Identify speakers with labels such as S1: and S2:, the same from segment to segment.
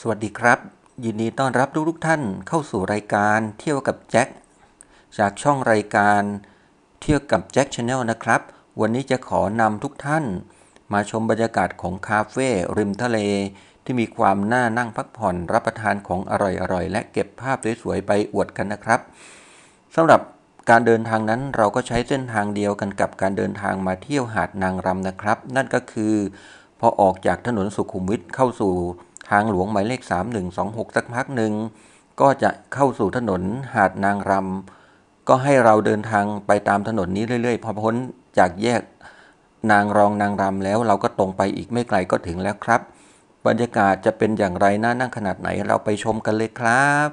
S1: สวัสดีครับยินดีต้อนรับทุกท่านเข้าสู่รายการเที่ยวกับแจ็คจากช่องรายการเที่ยวกับแจ็คชาแนลนะครับวันนี้จะขอนำทุกท่านมาชมบรรยากาศของคาเฟ่ริมทะเลที่มีความน่านั่งพักผ่อนรับประทานของอร่อยๆและเก็บภาพสวยๆไปอวดกันนะครับสำหรับการเดินทางนั้นเราก็ใช้เส้นทางเดียวกันกับการเดินทางมาเที่ยวหาดนางรำนะครับนั่นก็คือพอออกจากถนนสุขุมวิทเข้าสู่ทางหลวงหมายเลข3126สักพักหนึ่งก็จะเข้าสู่ถนนหาดนางรำก็ให้เราเดินทางไปตามถนนนี้เรื่อยๆพอพ้นจากแยกนางรองนางรำแล้วเราก็ตรงไปอีกไม่ไกลก็ถึงแล้วครับบรรยากาศจะเป็นอย่างไรน่านั่งขนาดไหนเราไปชมกันเลยครับ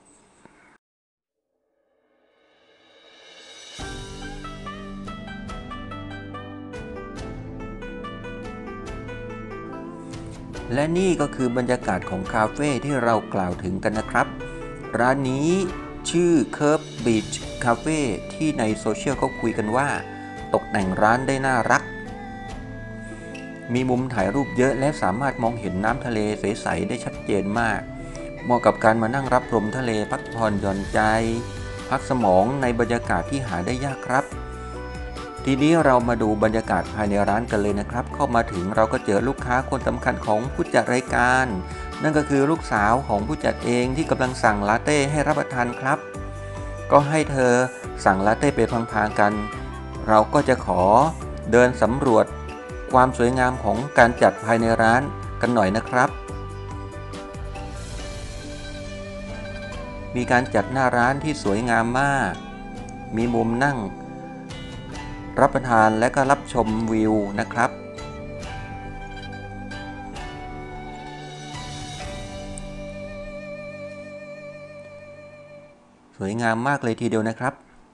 S1: และนี่ก็คือบรรยากาศของคาเฟ่ที่เรากล่าวถึงกันนะครับร้านนี้ชื่อ Curve Beach Cafe ที่ในโซเชียลเขาคุยกันว่าตกแต่งร้านได้น่ารักมีมุมถ่ายรูปเยอะและสามารถมองเห็นน้ำทะเลใสๆได้ชัดเจนมากเหมาะกับการมานั่งรับลมทะเลพักผ่อนหย่อนใจพักสมองในบรรยากาศที่หาได้ยากครับทีนี้เรามาดูบรรยากาศภายในร้านกันเลยนะครับเข้ามาถึงเราก็เจอลูกค้าคนสำคัญของผู้จัดรายการนั่นก็คือลูกสาวของผู้จัดเองที่กำลังสั่งลาเต้ให้รับประทานครับก็ให้เธอสั่งลาเต้ไปพลางๆกันเราก็จะขอเดินสำรวจความสวยงามของการจัดภายในร้านกันหน่อยนะครับมีการจัดหน้าร้านที่สวยงามมากมีมุมนั่งรับประทานและก็รับชมวิวนะครับสวยงามมากเลยทีเดียวนะครับ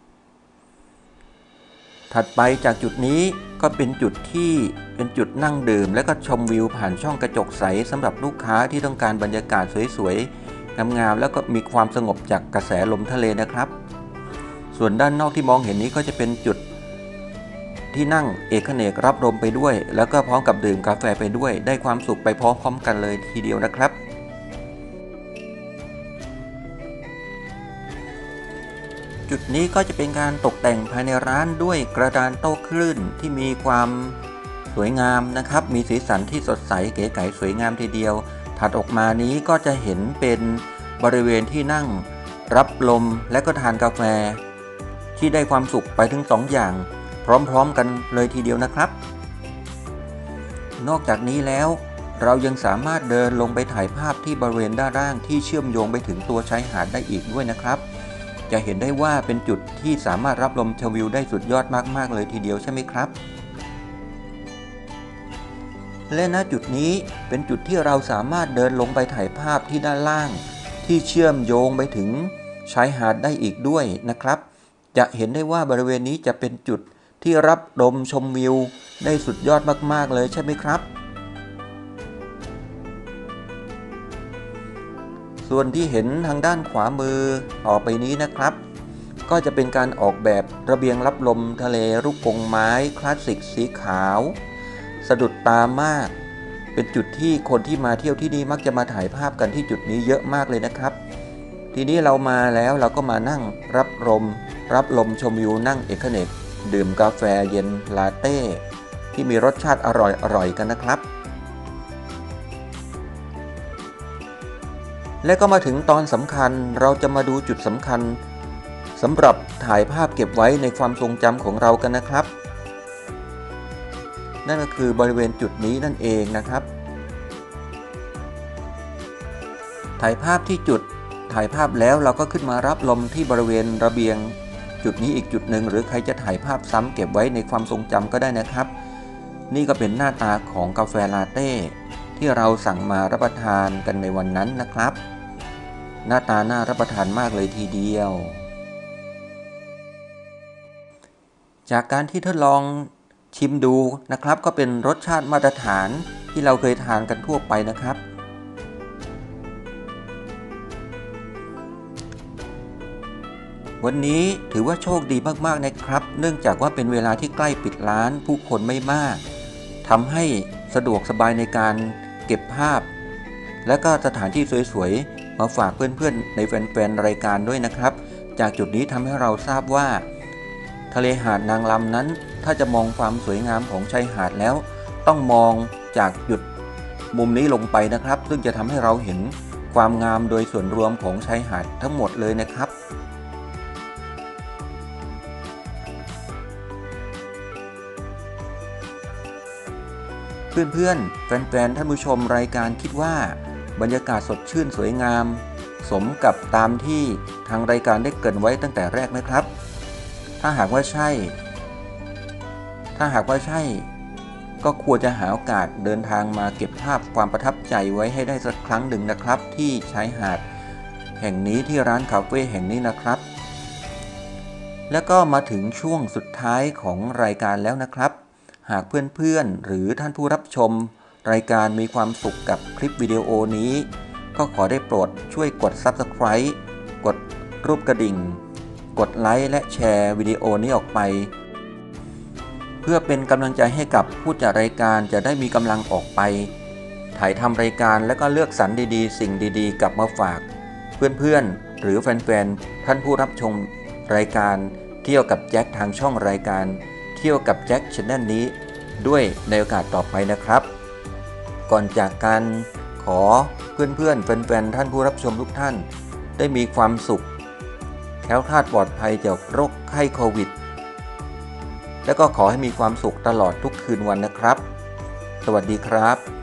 S1: ถัดไปจากจุดนี้ก็เป็นจุดที่เป็นจุดนั่งดื่มและก็ชมวิวผ่านช่องกระจกใสสำหรับลูกค้าที่ต้องการบรรยากาศสวยๆงามๆแล้วก็มีความสงบจากกระแสลมทะเลนะครับส่วนด้านนอกที่มองเห็นนี้ก็จะเป็นจุดที่นั่งเอกเนกรับลมไปด้วยแล้วก็พร้อมกับดื่มกาแฟไปด้วยได้ความสุขไปพร้อมๆกันเลยทีเดียวนะครับจุดนี้ก็จะเป็นการตกแต่งภายในร้านด้วยกระดานโต้คลื่นที่มีความสวยงามนะครับมีสีสันที่สดใสเก๋ไก๋สวยงามทีเดียวถัดออกมานี้ก็จะเห็นเป็นบริเวณที่นั่งรับลมและก็ทานกาแฟที่ได้ความสุขไปถึง2 อย่างพร้อมๆกันเลยทีเดียวนะครับนอกจากนี้แล้วเรายังสามารถเดินลงไปถ่ายภาพที่บริเวณด้านล่างที่เชื่อมโยงไปถึงตัวชายหาดได้อีกด้วยนะครับจะเห็นได้ว่าเป็นจุดที่สามารถรับลมชมวิวได้สุดยอดมากๆเลยทีเดียวใช่ไหมครับและณจุดนี้เป็นจุดที่เราสามารถเดินลงไปถ่ายภาพที่ด้านล่างที่เชื่อมโยงไปถึงชายหาดได้อีกด้วยนะครับจะเห็นได้ว่าบริเวณนี้จะเป็นจุดที่รับลมชมวิวได้สุดยอดมากๆเลยใช่ไหมครับส่วนที่เห็นทางด้านขวามือต่อไปนี้นะครับก็จะเป็นการออกแบบระเบียงรับลมทะเลรูปกงไม้คลาสสิกสีขาวสะดุดตามากเป็นจุดที่คนที่มาเที่ยวที่นี่มักจะมาถ่ายภาพกันที่จุดนี้เยอะมากเลยนะครับทีนี้เรามาแล้วเราก็มานั่งรับลมชมวิวนั่งเอกเนกดื่มกาแฟเย็นลาเต้ที่มีรสชาติอร่อยกันนะครับและก็มาถึงตอนสำคัญเราจะมาดูจุดสำคัญสำหรับถ่ายภาพเก็บไว้ในความทรงจำของเรากันนะครับนั่นก็คือบริเวณจุดนี้นั่นเองนะครับถ่ายภาพที่จุดถ่ายภาพแล้วเราก็ขึ้นมารับลมที่บริเวณระเบียงจุดนี้อีกจุดหนึ่งหรือใครจะถ่ายภาพซ้ำเก็บไว้ในความทรงจำก็ได้นะครับนี่ก็เป็นหน้าตาของกาแฟลาเต้ที่เราสั่งมารับประทานกันในวันนั้นนะครับหน้าตาน่ารับประทานมากเลยทีเดียวจากการที่ทดลองชิมดูนะครับก็เป็นรสชาติมาตรฐานที่เราเคยทานกันทั่วไปนะครับวันนี้ถือว่าโชคดีมากๆนะครับเนื่องจากว่าเป็นเวลาที่ใกล้ปิดร้านผู้คนไม่มากทำให้สะดวกสบายในการเก็บภาพและก็สถานที่สวยๆมาฝากเพื่อนๆในแฟนๆรายการด้วยนะครับจากจุดนี้ทำให้เราทราบว่าทะเลหาดนางรำนั้นถ้าจะมองความสวยงามของชายหาดแล้วต้องมองจากจุดมุมนี้ลงไปนะครับซึ่งจะทำให้เราเห็นความงามโดยส่วนรวมของชายหาดทั้งหมดเลยนะครับเพื่อนๆแฟนๆท่านผู้ชมรายการคิดว่าบรรยากาศสดชื่นสวยงามสมกับตามที่ทางรายการได้เกริ่นไว้ตั้งแต่แรกไหมครับถ้าหากว่าใช่ก็ควรจะหาโอกาสเดินทางมาเก็บภาพความประทับใจไว้ให้ได้สักครั้งหนึ่งนะครับที่ชายหาดแห่งนี้ที่ร้านคาเฟ่แห่งนี้นะครับแล้วก็มาถึงช่วงสุดท้ายของรายการแล้วนะครับหากเพื่อนๆหรือท่านผู้รับชมรายการมีความสุขกับคลิปวิดีโอนี้ก็ขอได้โปรดช่วยกด Subscribe กดรูปกระดิ่งกดไลค์และแชร์วิดีโอนี้ออกไปเพื่อเป็นกำลังใจให้กับผู้จัดรายการจะได้มีกำลังออกไปถ่ายทำรายการและก็เลือกสรรดีๆสิ่งดีๆกลับมาฝากเพื่อนๆหรือแฟนๆท่านผู้รับชมรายการเที่ยวกับแจ็คทางช่องรายการเที่ยวกับแจ็ค Channel นี้ด้วยในโอกาสต่อไปนะครับก่อนจากกันขอเพื่อนๆแฟนๆท่านผู้รับชมทุกท่านได้มีความสุขแคล้วคลาดปลอดภัยจากโรคไข้โควิดและก็ขอให้มีความสุขตลอดทุกคืนวันนะครับสวัสดีครับ